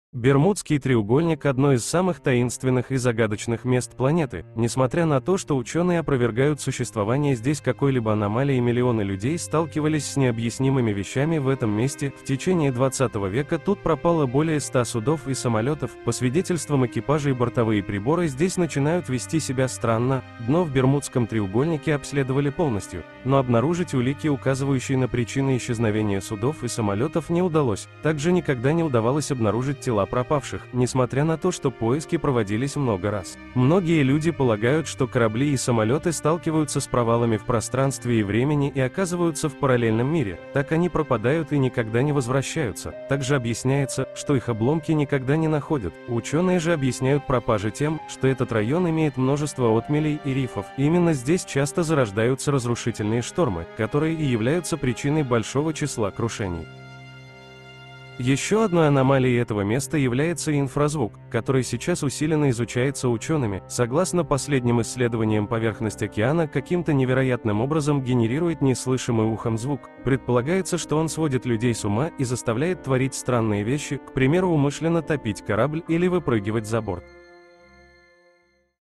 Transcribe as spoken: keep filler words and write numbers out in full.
Бермудский треугольник – одно из самых таинственных и загадочных мест планеты. Несмотря на то, что ученые опровергают существование здесь какой-либо аномалии, миллионы людей сталкивались с необъяснимыми вещами в этом месте. В течение двадцатого века тут пропало более ста судов и самолетов. По свидетельствам экипажей, бортовые приборы здесь начинают вести себя странно. Дно в Бермудском треугольнике обследовали полностью, но обнаружить улики, указывающие на причины исчезновения судов и самолетов, не удалось. Также никогда не удавалось обнаружить тела пропавших, несмотря на то, что поиски проводились много раз. Многие люди полагают, что корабли и самолеты сталкиваются с провалами в пространстве и времени и оказываются в параллельном мире. Так они пропадают и никогда не возвращаются. Также объясняется, что их обломки никогда не находят. Ученые же объясняют пропажи тем, что этот район имеет множество отмелей и рифов. Именно здесь часто зарождаются разрушительные штормы, которые и являются причиной большого числа крушений. Еще одной аномалией этого места является инфразвук, который сейчас усиленно изучается учеными. Согласно последним исследованиям, поверхность океана каким-то невероятным образом генерирует неслышимый ухом звук. Предполагается, что он сводит людей с ума и заставляет творить странные вещи, к примеру, умышленно топить корабль или выпрыгивать за борт.